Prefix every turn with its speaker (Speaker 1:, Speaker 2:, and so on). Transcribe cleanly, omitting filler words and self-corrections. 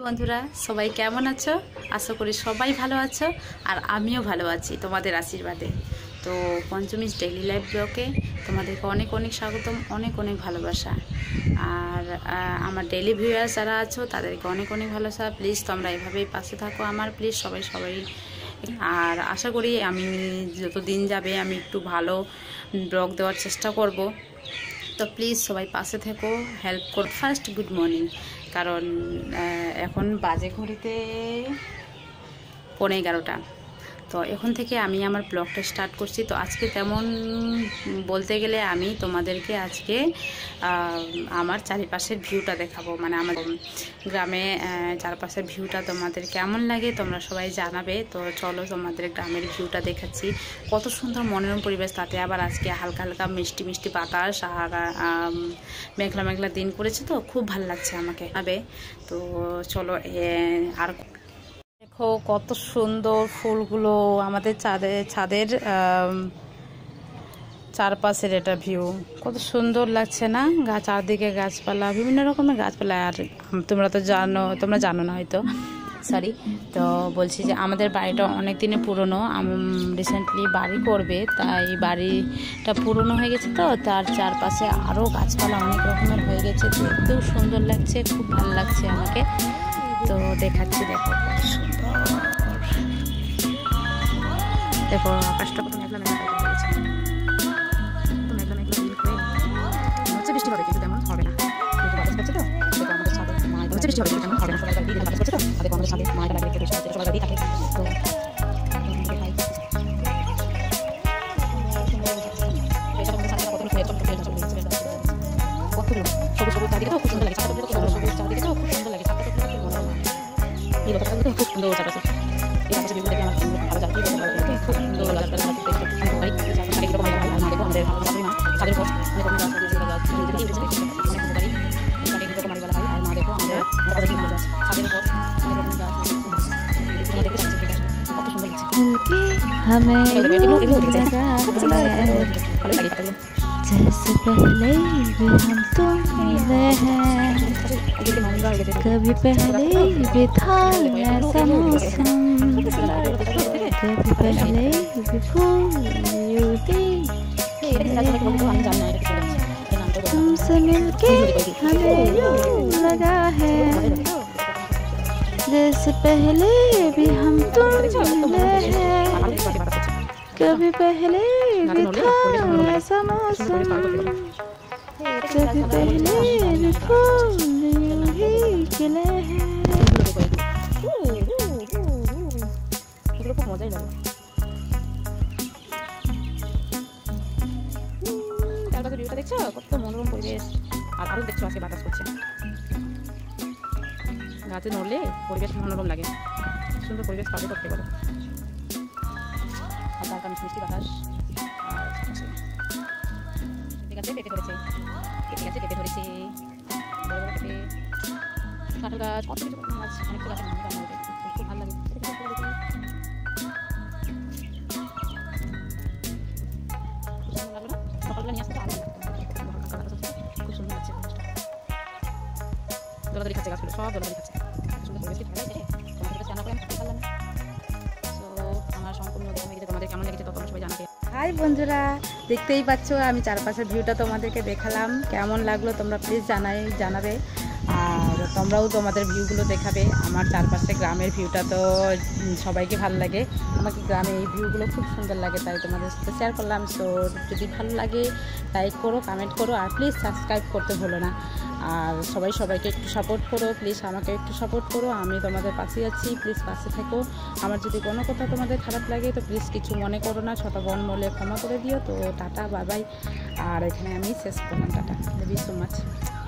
Speaker 1: বন্ধুরা সবাই কেমন আছো? আশা করি সবাই ভালো আছো আর আমিও ভালো আছি তোমাদের আশীর্বাদে। তো পঞ্চমী ডেইলি লাইফ ব্লগে তোমাদেরকে অনেক অনেক স্বাগতম, অনেক অনেক ভালোবাসা। আর আমার ডেইলি ভিউয়ার্স যারা আছো তাদেরকে অনেক অনেক ভালোবাসা। প্লিজ তোমরা এভাবেই পাশে থাকো আমার, প্লিজ সবাই। আর আশা করি আমি যত দিন যাবে আমি একটু ভালো ব্লগ দেওয়ার চেষ্টা করব। তো প্লিজ সবাই পাশে থেকো, হেল্প করো। ফার্স্ট গুড মর্নিং, কারণ এখন বাজে ঘড়িতে 11:15। তো এখন থেকে আমি আমার ব্লগটা স্টার্ট করছি। তো আজকে তেমন বলতে গেলে আমি তোমাদেরকে আজকে আমার চারিপাশের ভিউটা দেখাবো, মানে আমার গ্রামে চারপাশের ভিউটা তোমাদের কেমন লাগে তোমরা সবাই জানাবে। তো চলো তোমাদের গ্রামের ভিউটা দেখাচ্ছি। কত সুন্দর মনোরম পরিবেশ, তাতে আবার আজকে হালকা হালকা মিষ্টি মিষ্টি বাতাস আর মেঘলা মেঘলা দিন করেছে, তো খুব ভালো লাগছে আমাকে। তো চলো আর দেখো কত সুন্দর ফুলগুলো আমাদের ছাদের চারপাশের এটা ভিউ কত সুন্দর লাগছে না? চারদিকে গাছপালা, বিভিন্ন রকমের গাছপালা। আর তোমরা জানো না হয়তো, সরি। তো বলছি যে আমাদের বাড়িটা অনেক দিনে পুরনো, রিসেন্টলি বাড়ি করবে, তাই বাড়িটা পুরনো হয়ে গেছে। তো তার চারপাশে আরও গাছপালা অনেক রকমের হয়ে গেছে, দেখতেও সুন্দর লাগছে, খুব ভালো লাগছে আমাকে। তো দেখাচ্ছি, দেখো দেখো আকাশটা কত মেঘলা মেঘলা টাইপের হয়েছে, মেঘলা মেঘলা দিন করে হচ্ছে বৃষ্টি হবে, কিন্তু তেমন হবে না। কিন্তু বাতাস করছে, তো আমাদের ছাদে হচ্ছে বৃষ্টি হবে, কিন্তু তেমন হবে না। সবাই দিয়ে বাতাস করছে, তো তাদের আমাদের ছাদে মায়েরা লাগে রেখে সবাই দিয়ে থাকে। তো কতগুলো সবুজ সবুজ চারদিকে, তো খুব সুন্দর লাগে। চারদিকে তো সবুজ চারদিকে, তো খুব সুন্দর লাগে। এই লতাটা খুব সুন্দর চারপাশে, এই আকাশে ভিউ দেখে আমার খুব ভালো লাগে। খুব সুন্দর গাছপালা দেখতে আমি দেখো আমাদের ছাদের উপর অনেক রকম গাছ লাগিয়েছে, গাছ অনেক উপকারী, এটাকে এরকম বাড়ি বলা হয়। আর মা দেখো আমাদের ছাদের উপর অনেক রকম গাছ দেখতে পাচ্ছি, কত সুন্দর লাগছে। ভালো লাগে।
Speaker 2: जैसे पहले भी हम तुम मिले हैं, कभी पहले भी था ऐसा मौसम, कभी पहले भी फूल यूं ही तुमसे मिलके हमें यूं लगा है, जैसे पहले भी हम तुम मिले हैं, कभी पहले भी था ऐसा मौसम, कभी पहले भी फूल यूं ही खिले हैं।
Speaker 1: এগুলো খুব মজাই লাগে। চারপাশের ভিউটা দেখছো, কত মনোরম পরিবেশ। আর আরও দেখছো আজকে বাতাস করছে, গাছে নড়লে পরিবেশ মনোরম লাগে। সুন্দর পরিবেশ পাবে করতে পারো, হালকা মিষ্টি মিষ্টি বাতাস। আর ঠিক আছে, পেঁপে ধরেছে, পেঁপে ধরেছে, বড় বড় পেঁপে, কাঁঠাল গাছ, কত কিছু গাছ, অনেক গাছ খুব ভালো লাগে। সকালবেলা নিয়ে আসতে আরো খুব সুন্দর লাগছে। দৌড়াদৌড়ি খাচ্ছে গাছগুলো, সব দৌড়াদৌড়ি খাচ্ছে। সুন্দর পরিবেশটি ভালো লাগছে। তোমাদের কাছে জানা করে আমি পারলাম না। আমার সম্পূর্ণ তোমাদের কেমন লেগেছে তখন সবাই জানাবে। হাই বন্ধুরা, দেখতেই পাচ্ছ আমি চারপাশের ভিউটা তোমাদেরকে দেখালাম। কেমন লাগলো তোমরা প্লিজ জানাবে। আর তোমরাও তোমাদের ভিউগুলো দেখাবে। আমার চারপাশে গ্রামের ভিউটা তো সবাইকে ভালো লাগে, আমাকে গ্রামে এই ভিউগুলো খুব সুন্দর লাগে, তাই তোমাদের সাথে শেয়ার করলাম। সো যদি ভালো লাগে লাইক করো, কমেন্ট করো, আর প্লিজ সাবস্ক্রাইব করতে ভুলো না। আর সবাইকে একটু সাপোর্ট করো, প্লিজ আমাকে একটু সাপোর্ট করো। আমি তোমাদের পাশে আছি, প্লিজ পাশে থেকো। আমার যদি কোনো কথা তোমাদের খারাপ লাগে তো প্লিজ কিছু মনে করো না, ছোটো বোন বলে ক্ষমা করে দিও। তো টাটা, বাই বাই। আর এখানে আমি শেষ করলাম, tata, love you so much.